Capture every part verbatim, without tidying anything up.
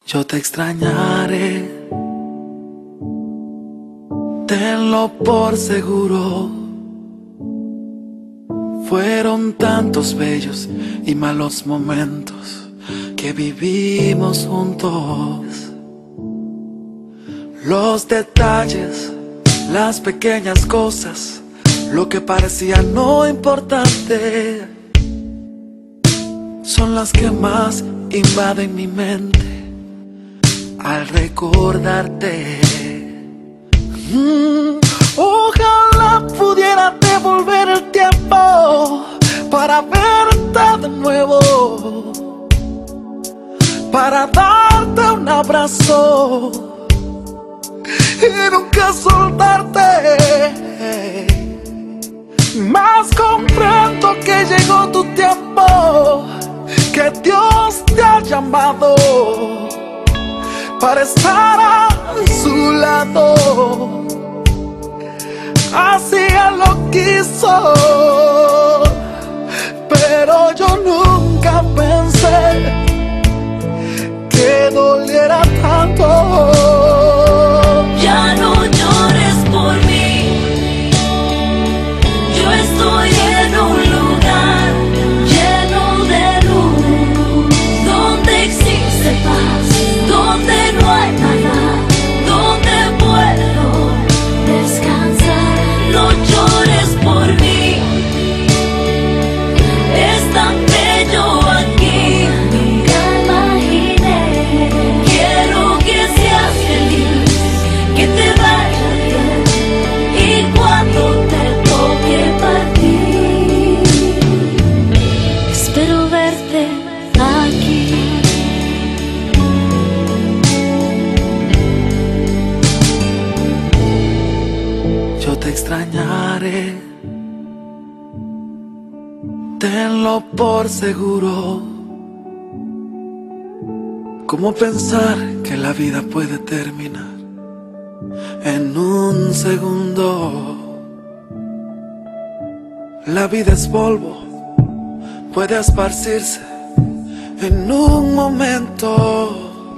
Yo te extrañaré, tenlo por seguro. Fueron tantos bellos y malos momentos que vivimos juntos. Los detalles, las pequeñas cosas, lo que parecía no importante, son las que más invaden mi mente al recordarte. Mm, ojalá pudiera devolver el tiempo para verte de nuevo, para darte un abrazo y nunca soltarte. Mas comprendo que llegó tu tiempo, que Dios te ha llamado para estar a su lado. Así Él lo quiso, pero yo nunca pensé que doliera tanto. Ya no llores por mí, yo estoy en un lugar lleno de luz, donde existe paz, donde no hay nada, donde puedo descansar. No llores por mí, es tan bello aquí, nunca imaginé. Quiero que seas feliz, que te vaya bien, y cuando te toque partir, espero verte aquí. Yo te extrañaré, tenlo por seguro. ¿Cómo pensar que la vida puede terminar en un segundo? La vida es polvo, puede esparcirse en un momento.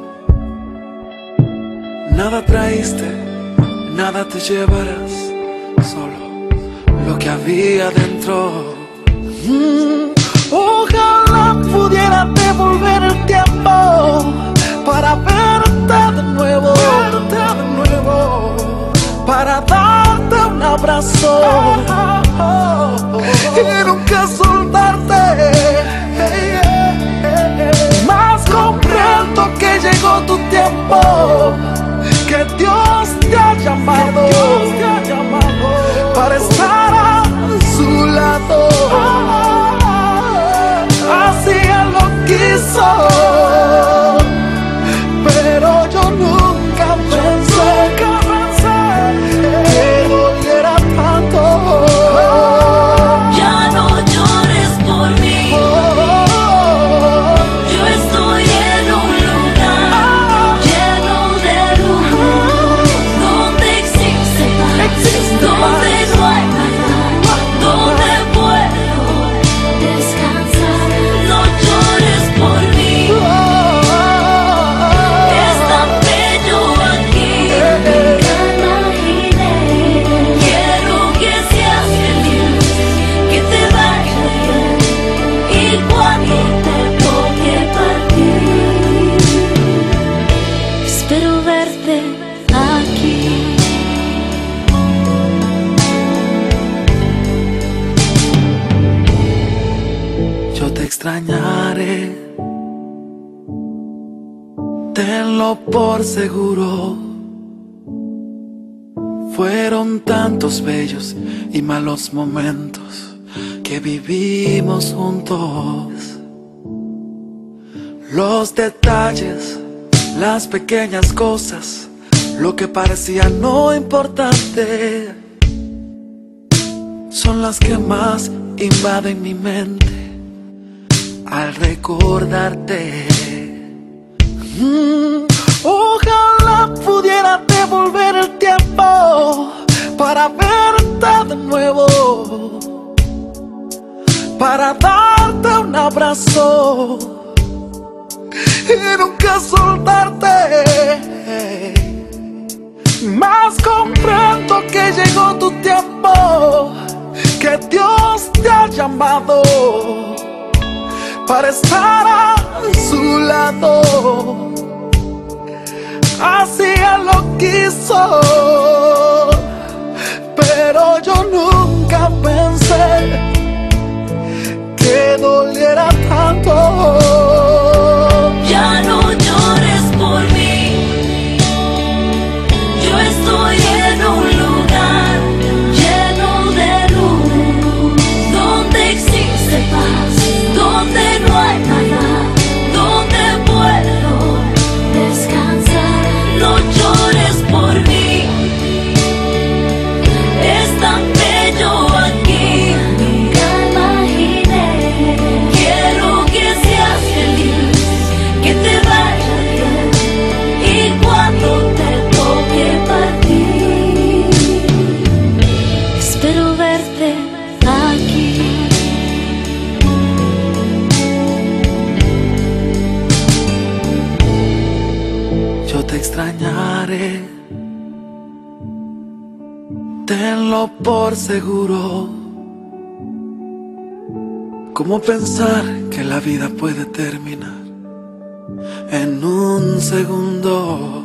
Nada traíste, nada te llevarás, solo lo que había dentro. Mm, ojalá pudiera devolver el tiempo para verte de nuevo, verte de nuevo, para darte un abrazo y nunca soltarte. Mas comprendo que llegó tu tiempo, que Dios te ha llamado, Dios te ha llamado para estar a su lado. Así Él lo quiso, pero yo nunca pensé que doliera tanto. Ya no llores por mí, yo estoy en un lugar lleno de luz, donde existe paz, donde no hay nada, donde puedo descansar. No llores por mí, es tan bello aquí, nunca imaginé. Quiero que seas feliz, que te vaya bien, y cuando te toque partir, espero verte aquí. Yo te extrañaré, tenlo por seguro. Fueron tantos bellos y malos momentos que vivimos juntos. Los detalles, las pequeñas cosas, lo que parecía no importante, son las que más invaden mi mente al recordarte. Mm, ojalá pudiera devolver el tiempo para verte de nuevo, para darte un abrazo y nunca soltarte. tiempo que Dios te ha llamado para estar a su lado. Así Él lo quiso, pero yo nunca pensé que doliera tanto. Ya no llores por mí, yo estoy en un lugar lleno de luz, donde existe paz, donde no hay nada, donde puedo descansar. No llores por mí, es tan bello aquí, nunca imaginé. Quiero que seas feliz, que te vaya bien, y cuando te toque partir, espero verte aquí. Yo te extrañaré, tenlo por seguro. ¿Cómo pensar que la vida puede terminar en un segundo?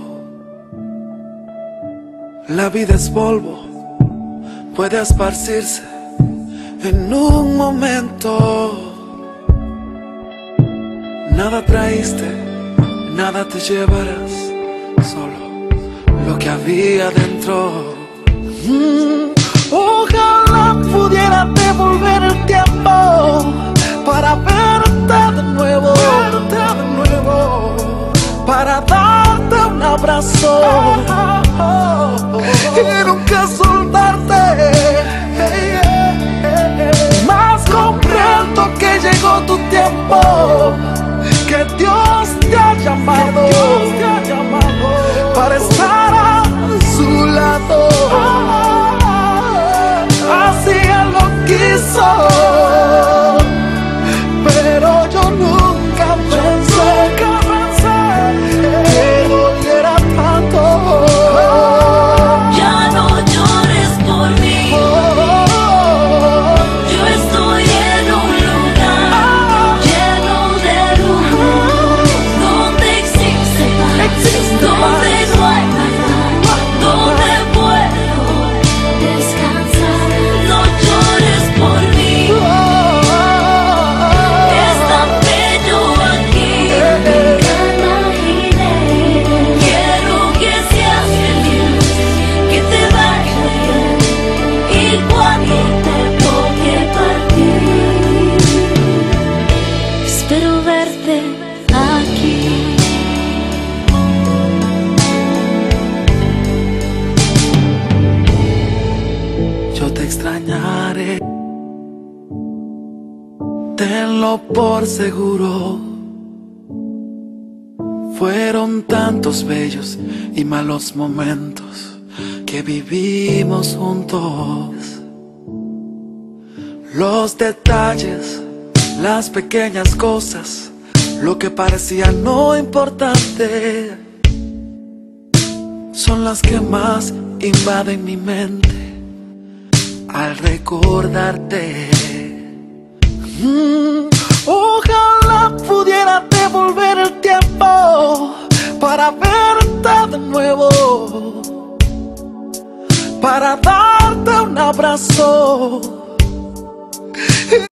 La vida es polvo, puede esparcirse en un momento. Nada traíste, nada te llevarás, solo lo que había dentro. Mm, ojalá pudiera devolver el tiempo para verte de nuevo, verte de nuevo, para darte un abrazo y nunca soltarte. Mas comprendo que llegó tu tiempo, que Dios te ha llamado, Dios te ha llamado para estar a su lado. Así Él lo quiso, pero yo nunca pensé que doliera tanto. Ya no llores por mí, yo estoy en un lugar lleno de luz, donde existe paz, donde no hay nada, donde puedo descansar. No llores por mí, es tan bello aquí, nunca imaginé. Quiero que seas feliz, que te vaya bien, y cuando te toque partir, espero verte aquí. Yo te extrañaré, tenlo por seguro. Fueron tantos bellos y malos momentos que vivimos juntos. Los detalles, las pequeñas cosas, lo que parecía no importante, son las que más invaden mi mente al recordarte. Mm, ojalá pudiera devolver el tiempo para verte de nuevo, para darte un abrazo